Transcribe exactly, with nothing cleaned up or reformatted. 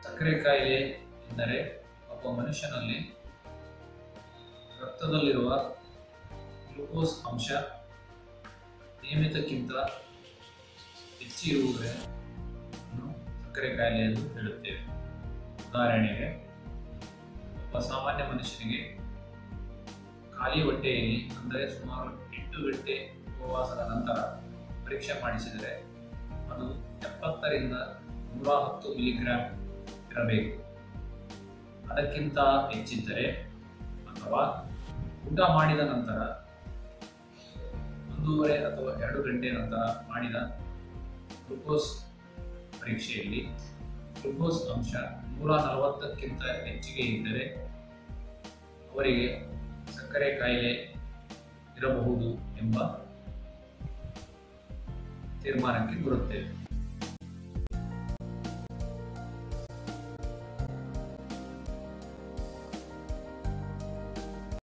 ಸಕ್ಕರೆ ಕಾಯಿಲೆ ಎಂದರೆ ಒಬ್ಬ ಮನುಷ್ಯನಲ್ಲಿ ರಕ್ತದಲ್ಲಿರುವ ಗ್ಲೂಕೋಸ್ ಅಂಶ ನಿಯಮಿತಕ್ಕಿಂತ ಹೆಚ್ಚಿರುವುದನ್ನು ಸಕ್ಕರೆ ಕಾಯಿಲೆ ಎಂದು ಹೇಳುತ್ತೇವೆ. ಉದಾಹರಣೆಗೆ, ಒಬ್ಬ ಸಾಮಾನ್ಯ ಮನುಷ್ಯನಿಗೆ ಖಾಲಿ ಹೊಟ್ಟೆಯಲ್ಲಿ ಅಂದರೆ ಸುಮಾರು ಎಂಟು ಗಂಟೆ ಉಪವಾಸದ ನಂತರ ಪರೀಕ್ಷೆ ಮಾಡಿಸಿದರೆ ಅದು ಎಪ್ಪತ್ತರಿಂದ ನೂರ ಹತ್ತು ಮಿಲಿಗ್ರಾಮ್ ಇರಬೇಕು. ಅದಕ್ಕಿಂತ ಹೆಚ್ಚಿದ್ದರೆ ಅಥವಾ ಊಟ ಮಾಡಿದ ನಂತರ ಒಂದೂವರೆ ಅಥವಾ ಎರಡು ಗಂಟೆ ನಂತರ ಮಾಡಿದ ಗ್ಲೂಕೋಸ್ ಪರೀಕ್ಷೆಯಲ್ಲಿ ಗ್ಲೂಕೋಸ್ ಅಂಶ ನೂರ ನಲವತ್ತಕ್ಕಿಂತ ಹೆಚ್ಚಿಗೆ ಇದ್ದರೆ ಅವರಿಗೆ ಸಕ್ಕರೆ ಕಾಯಿಲೆ ಇರಬಹುದು ಎಂಬ ತೀರ್ಮಾನಕ್ಕೆ ಬರುತ್ತೇವೆ.